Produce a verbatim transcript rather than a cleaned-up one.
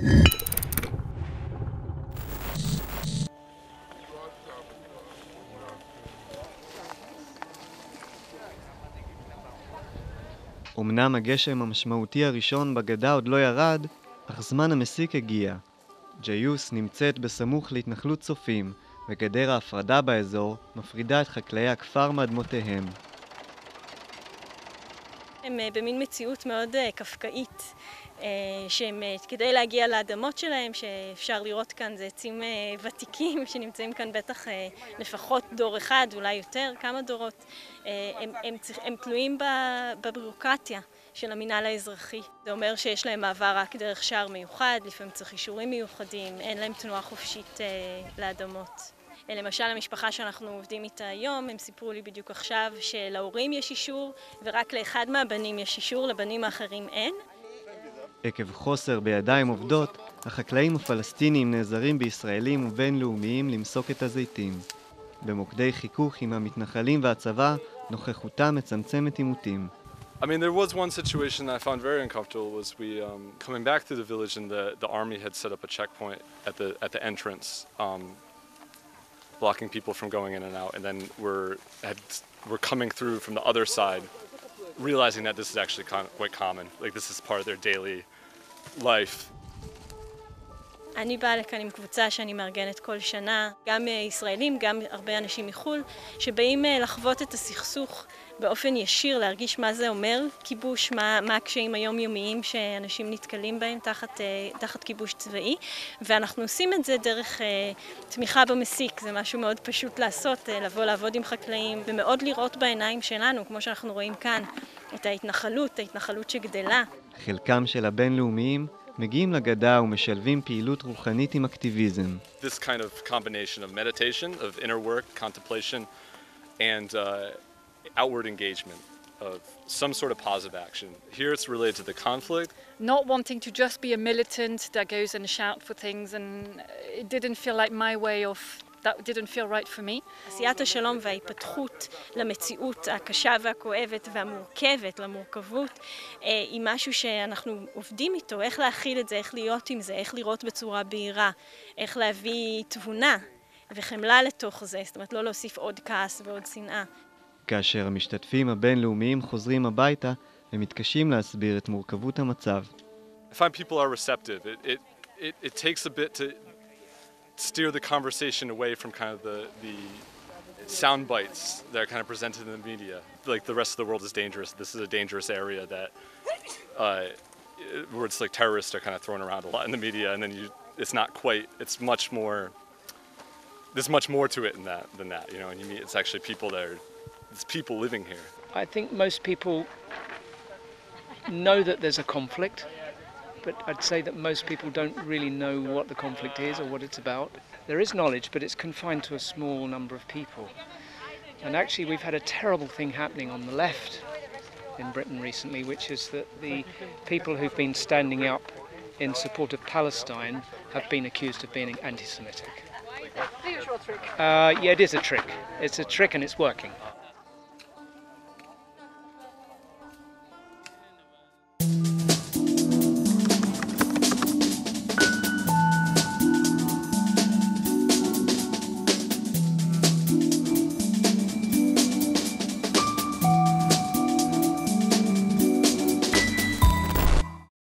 אמנם הגשם המשמעותי הראשון בגדה עוד לא ירד, אך זמן המסיק הגיע. ג'יוס נמצאת בסמוך להתנחלות צופים, וגדר ההפרדה באזור מפרידה את חקלאי הכפר מאדמותיהם. הם במין מציאות מאוד קפקאית, שהם כדי להגיע לאדמות שלהם, שאפשר לראות כאן, זה עצים ותיקים שנמצאים כאן בטח לפחות דור אחד, אולי יותר, כמה דורות. הם, הם, הם תלויים בבירוקרטיה של המינהל האזרחי. זה אומר שיש להם מעבר רק דרך שער מיוחד, לפעמים צריך אישורים מיוחדים, אין להם תנועה חופשית לאדמות. למשל, המשפחה שאנחנו עובדים איתה היום, הם סיפרו לי בדיוק עכשיו שלהורים יש אישור, ורק לאחד מהבנים יש אישור, לבנים האחרים אין. עקב חוסר בידיים עובדות, החקלאים הפלסטינים נעזרים בישראלים ובינלאומיים למסוק את הזיתים. במוקדי חיכוך עם המתנחלים והצבא, נוכחותם מצמצמת עימותים. I mean, there was one situation that I found very uncomfortable was we um, coming back through the village and the, the army had set up a checkpoint at the, at the entrance. Um, blocking people from going in and out, and then we're had, we're coming through from the other side, realizing that this is actually con quite common. Like this is part of their daily life. אני באה לכאן עם קבוצה שאני מארגנת כל שנה, גם ישראלים, גם הרבה אנשים מחול, שבאים לחוות את הסכסוך באופן ישיר, להרגיש מה זה אומר כיבוש, מה, מה הקשיים היומיומיים שאנשים נתקלים בהם תחת, תחת כיבוש צבאי, ואנחנו עושים את זה דרך תמיכה במסיק. זה משהו מאוד פשוט לעשות, לבוא לעבוד עם חקלאים, ומאוד לראות בעיניים שלנו, כמו שאנחנו רואים כאן, את ההתנחלות, ההתנחלות שגדלה. חלקם של הבינלאומיים מגיעים לגדה ומשלבים פעילות רוחנית עם אקטיביזם. This kind of combination of meditation, of inner work, contemplation, and uh, outward engagement of some sort of positive action. Here it's related to the conflict. Not wanting to just be a militant that goes and shout for things, and it didn't feel like my way of that didn't feel right for me. עשיית השלום וההיפתחות למציאות הקשה והכואבת והמורכבת, למורכבות, היא משהו שאנחנו עובדים איתו, איך להכיל את זה, איך להיות עם זה, איך לראות בצורה בהירה, איך להביא תבונה וחמלה לתוך זה, זאת אומרת לא להוסיף עוד כעס ועוד שנאה. כאשר המשתתפים הבינלאומיים חוזרים הביתה, הם מתקשים להסביר את מורכבות המצב. I find people are receptive. It, it, it, it takes a bit to steer the conversation away from kind of the, the sound bites that are kind of presented in the media. Like the rest of the world is dangerous. This is a dangerous area that uh, where it's like terrorists are kind of thrown around a lot in the media, and then you, it's not quite, it's much more, there's much more to it than that, than that, you know, and you meet, it's actually people that are, it's people living here. I think most people know that there's a conflict, but I'd say that most people don't really know what the conflict is or what it's about. There is knowledge, but it's confined to a small number of people. And actually we've had a terrible thing happening on the left in Britain recently, which is that the people who've been standing up in support of Palestine have been accused of being anti-Semitic. Uh, yeah, it is a trick. It's a trick and it's working.